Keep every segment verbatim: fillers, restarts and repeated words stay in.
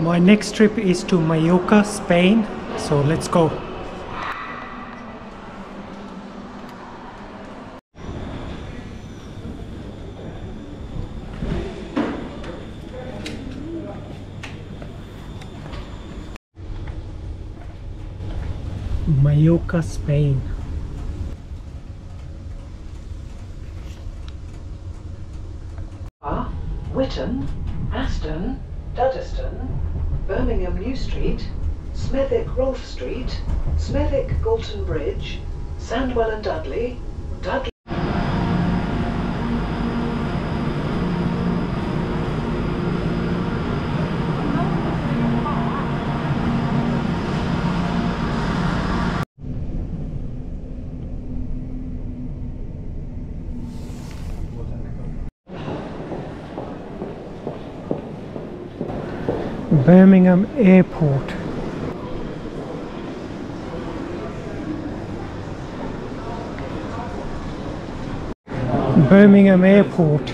My next trip is to Majorca, Spain, so let's go. Majorca, Spain. Witton, Aston, Duddeston, Birmingham New Street, Smethwick Rolfe Street, Smethwick Galton Bridge, Sandwell and Dudley, Dudley. Birmingham Airport. Birmingham Airport.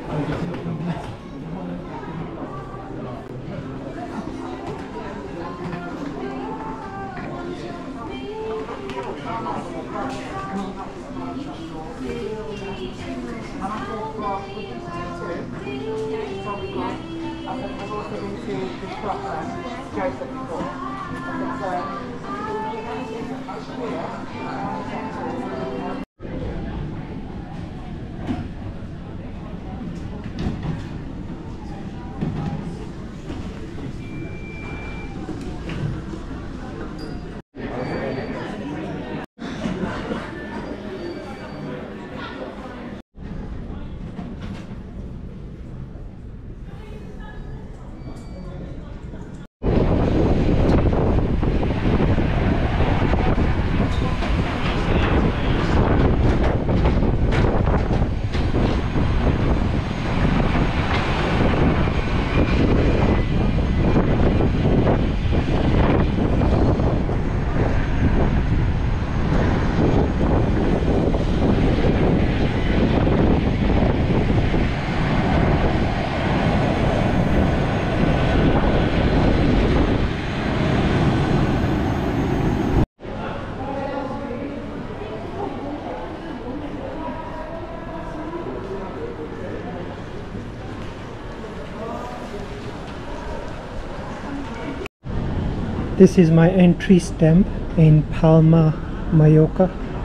This is my entry stamp in Palma, Majorca.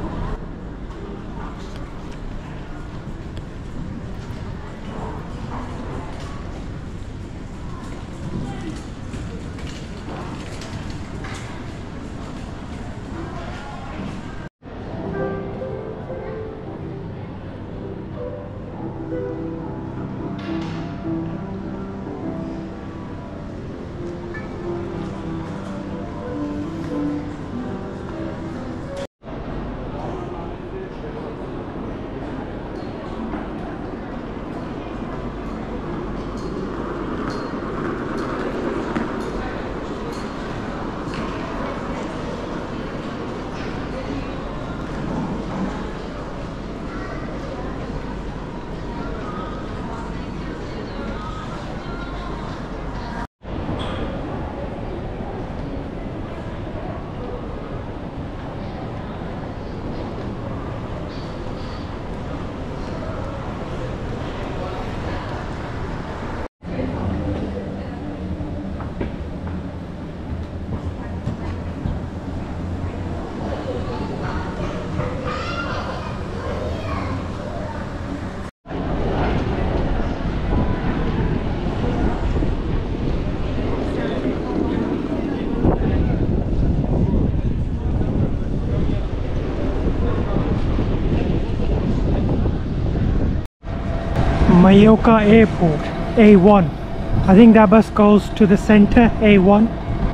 Majorca Airport, A one. I think that bus goes to the center, A one.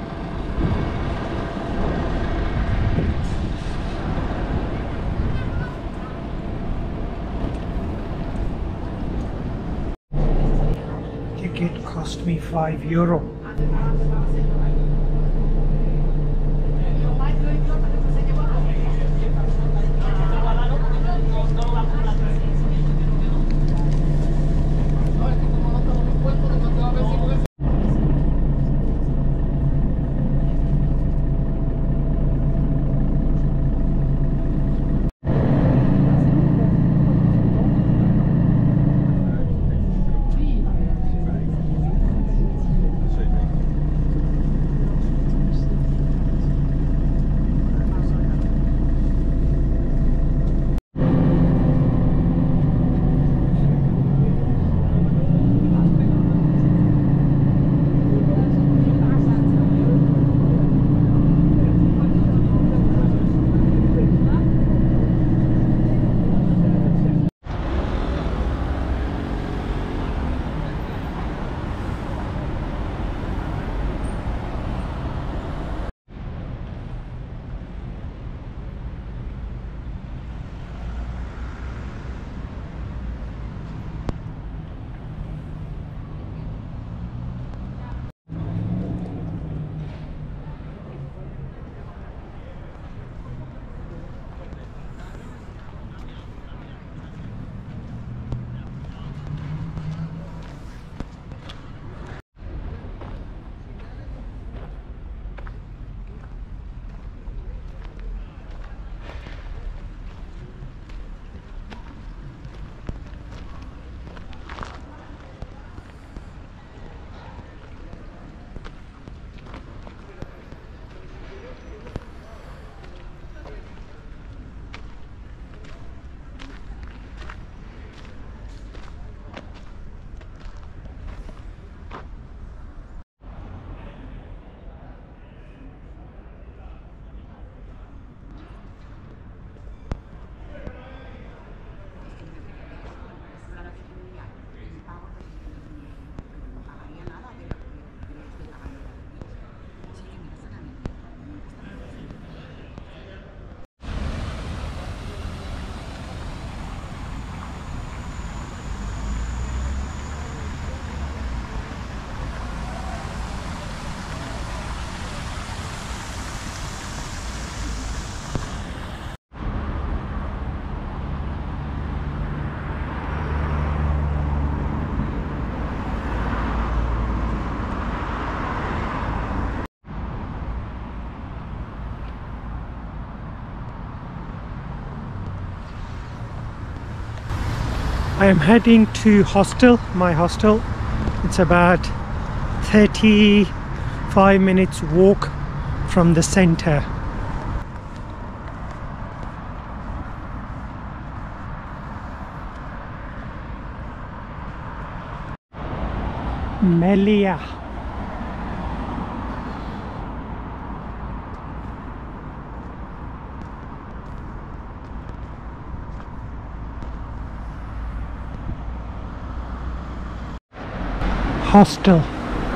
Ticket cost me five euro. I am heading to hostel, my hostel. It's about thirty-five minutes walk from the center. Melia. Hostel.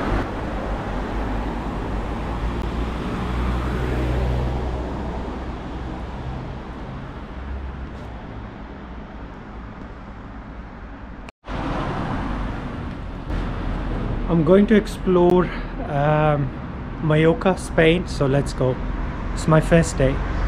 I'm going to explore um, Majorca, Spain, so let's go. It's my first day.